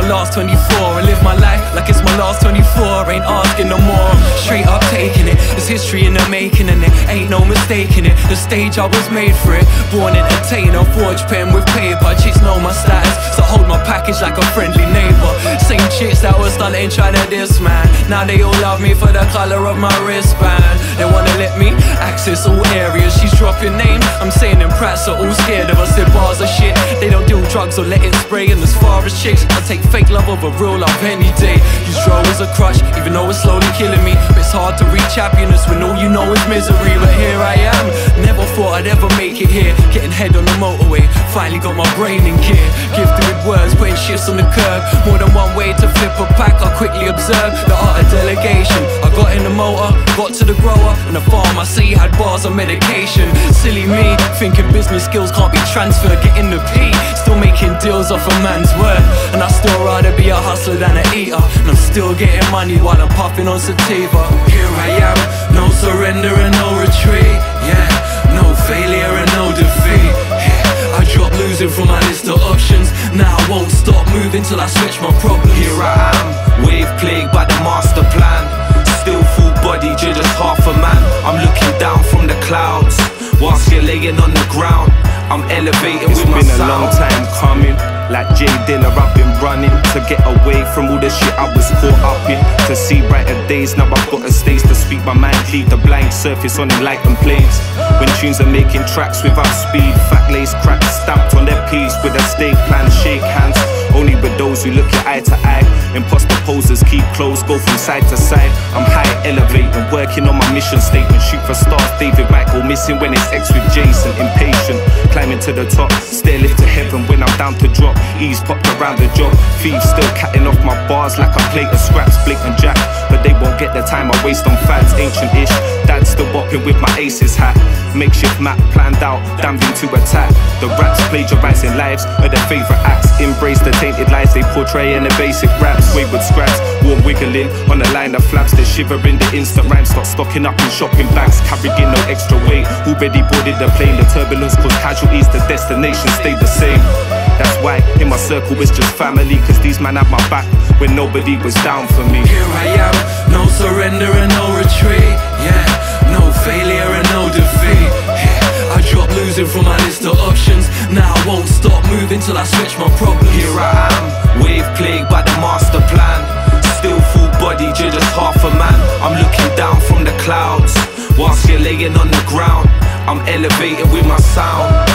last 24 and live my life like it's my last 24. Ain't asking no more, I'm straight up taking it. There's history in the making and it ain't no mistaking it. The stage I was made for it. Born entertainer, forge pen with paper. Chicks know my status, so hold my package like a friendly neighbor. Same chicks that was stunting trying to diss man, now they all love me for the color of my wristband. They wanna let me access all areas. She's dropping names, I'm saying them prats are all scared of us. Their bars are shit, they don't do drugs or let it spray. And as far as chicks, I take fake love over real love any day. Use draw as a crush, even though it's slowly killing me. But it's hard to reach happiness when all you know is misery. But here I am, never thought I'd ever make it here. Getting head on the motorway, finally got my brain in gear. Gifted with words, putting shifts on the curb. More than one way to flip a pack, I quickly observed the art of delegation. I got in the motor, got to the grower, and the farm I see had bars of medication. Silly me, thinking business skills can't be transferred. Getting the P, still making deals off a man's word. And I still rather be a hustler than an eater. And I'm still getting money while I'm puffing on sativa. Here I am, no surrender and no retreat. Yeah, no failure and no defeat. Yeah, I dropped losing from my list of options. Now I won't stop moving till I switch my problems. Here I am, wave plagued by the master plan. Still full bodied, you're just half a man. I'm looking down from the clouds whilst you're laying on the ground. I'm elevating with my sound. It's been a long time coming. Like Jay Dinner, I've been running to get away from all the shit I was caught up in. To see brighter days, now I've got a stage to speak my mind. Leave the blank surface on enlightened planes. When tunes are making tracks without speed, fat lace cracks stamped on their piece with a stake plan. Shake hands only with those who look you eye to eye. Imposter posers keep close, go from side to side. I'm high elevating, working on my mission statement. Shoot for stars, David might go missing when it's X with Jason. Impatient, climbing to the top, stair lift to heaven when I'm down to drop. Ease popped around the job, thieves still catting off my bars like a plate of scraps. Blatant jack, but they won't get the time I waste on fads. Ancient-ish, dad still bopping with my aces hat. Makeshift map planned out, damned into attack. The raps plagiarizing lives are their favourite acts. Embrace the tainted lies they portray in the basic raps. Wayward scraps, warm wiggling on the line of flaps. They shiver in the instant rhymes, start stocking up in shopping bags. Carrying no extra weight, already boarded the plane. The turbulence caused casualties, the destination stayed the same. That's why in my circle it's just family, cause these man had my back when nobody was down for me. Here I am, no surrender and no retreat. Yeah, no failure and no defeat. Yeah, I dropped losing from my list of options. Now I won't stop moving till I switch my problems. Here I am, wave plagued by the master plan. Still full bodied, you're just half a man. I'm looking down from the clouds whilst you're laying on the ground. I'm elevating with my sound.